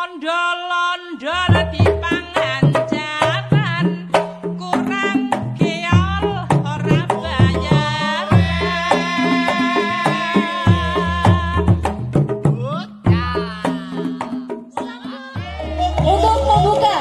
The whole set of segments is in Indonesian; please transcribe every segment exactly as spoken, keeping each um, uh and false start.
londo-londo dipangan jaman kurang keol ora bayar. Untuk membuka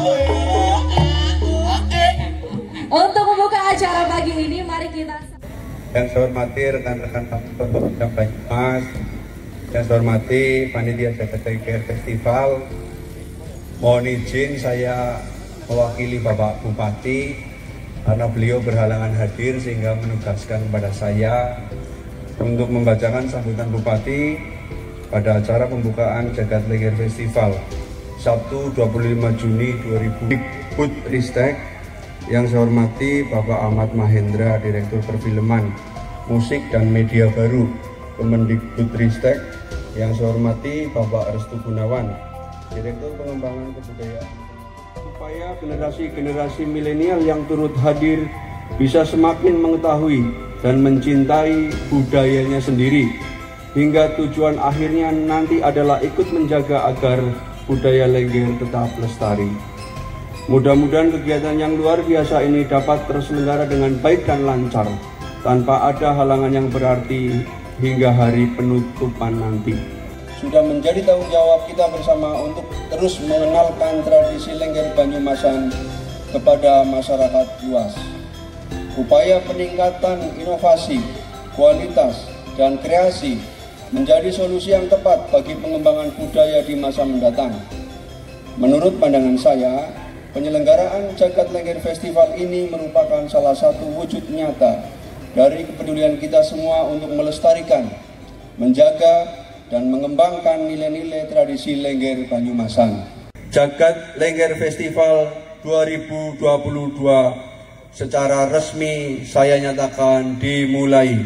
Untuk membuka acara pagi ini, mari kita. Yang saya hormati rekan-rekan Pemkot Banyumas, yang saya hormati panitia Jagat Lengger Festival. Mohon izin saya mewakili Bapak Bupati karena beliau berhalangan hadir sehingga menugaskan kepada saya untuk membacakan sambutan Bupati pada acara pembukaan Jagat Lengger Festival Sabtu dua puluh lima Juni dua ribu dua puluh. Ristek. Yang saya hormati Bapak Ahmad Mahendra, Direktur Perfilman, Musik dan Media Baru, Kemendikbudristek. Yang saya hormati Bapak Restu Gunawan, Direktur Pengembangan Kebudayaan. Supaya generasi-generasi milenial yang turut hadir bisa semakin mengetahui dan mencintai budayanya sendiri, hingga tujuan akhirnya nanti adalah ikut menjaga agar budaya Lengger tetap lestari. Mudah-mudahan kegiatan yang luar biasa ini dapat terselenggara dengan baik dan lancar, tanpa ada halangan yang berarti hingga hari penutupan nanti. Sudah menjadi tanggung jawab kita bersama untuk terus mengenalkan tradisi Lengger Banyumasan kepada masyarakat luas. Upaya peningkatan inovasi, kualitas, dan kreasi menjadi solusi yang tepat bagi pengembangan budaya di masa mendatang. Menurut pandangan saya, penyelenggaraan Jagat Lengger Festival ini merupakan salah satu wujud nyata dari kepedulian kita semua untuk melestarikan, menjaga, dan mengembangkan nilai-nilai tradisi Lengger Banyumasan. Jagat Lengger Festival dua ribu dua puluh dua secara resmi saya nyatakan dimulai.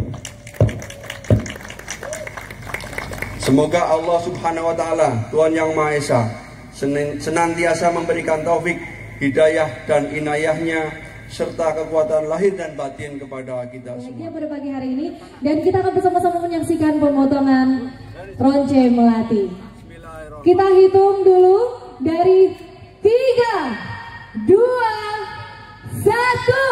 Semoga Allah Subhanahu wa Ta'ala, Tuhan Yang Maha Esa, senantiasa memberikan taufik, hidayah, dan inayahnya serta kekuatan lahir dan batin kepada kita semua. Pada pagi hari ini, dan kita akan bersama-sama menyaksikan pemotongan Ronce Melati. Kita hitung dulu dari tiga, dua, satu.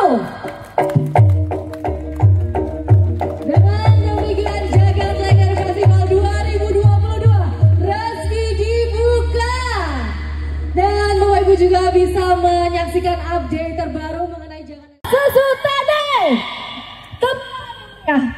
Dengan demikian Jagat Lengger Festival dua ribu dua puluh dua resmi dibuka. Dan Bapak Ibu juga bisa menyaksikan update terbaru mengenai Jagat Susu Tade. Ya.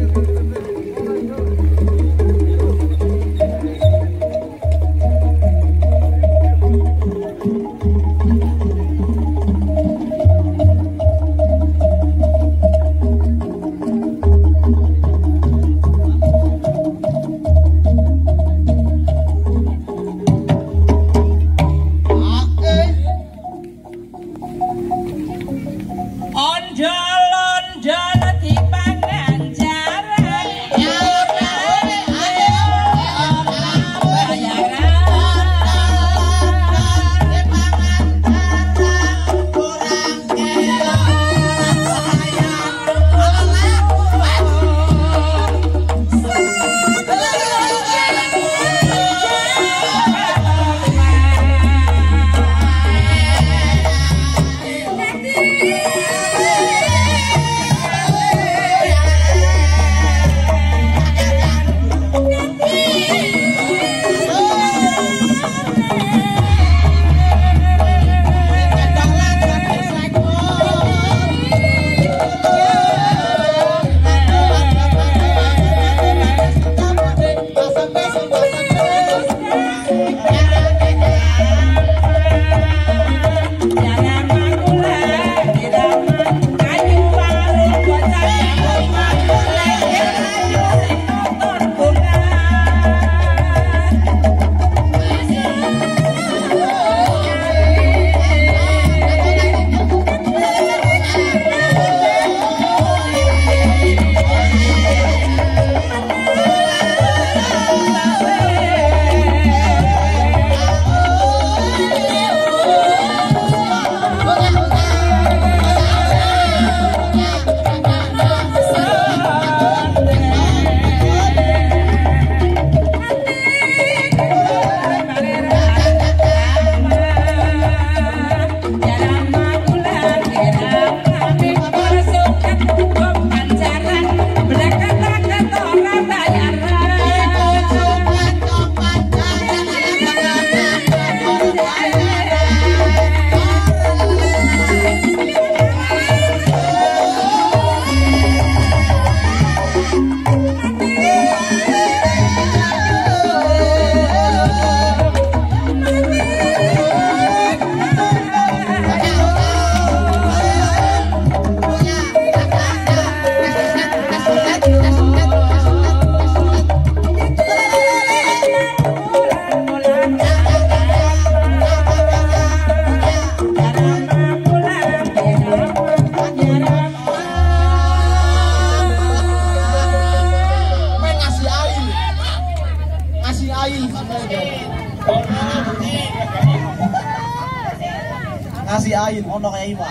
Ngasih ain ono kayak Iwa.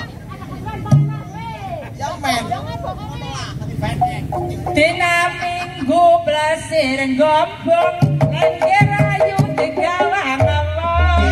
Yang men. Dina minggu plesir gombong lengger ayu digawa ngomong.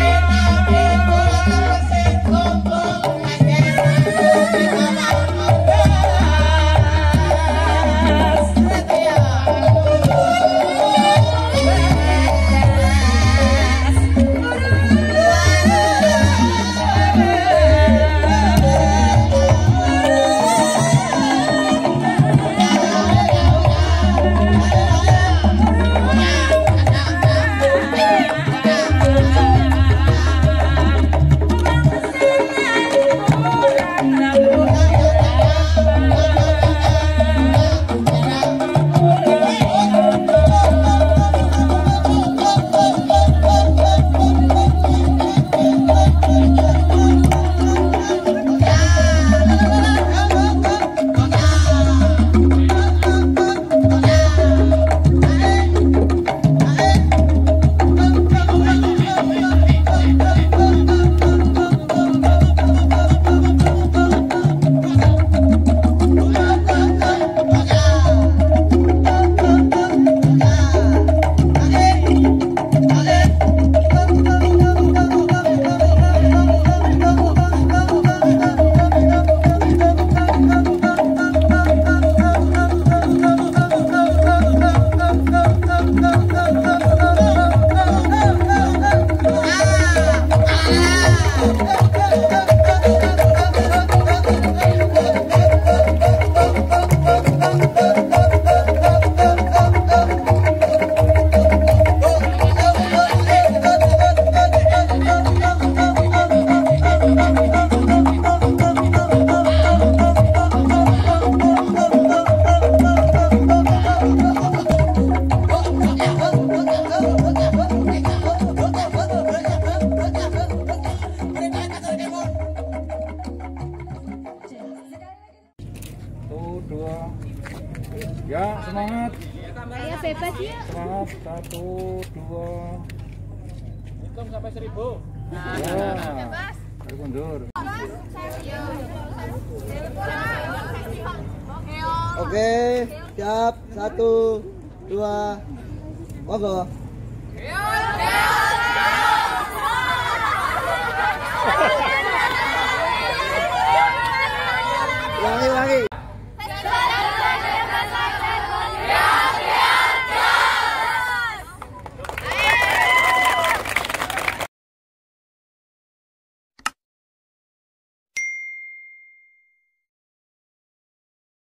Saya bebas ya. Semangat, satu, dua. Hitung sampai seribu. Ya. Ayo mundur. Oke, siap. Satu, dua, monggo. Yo,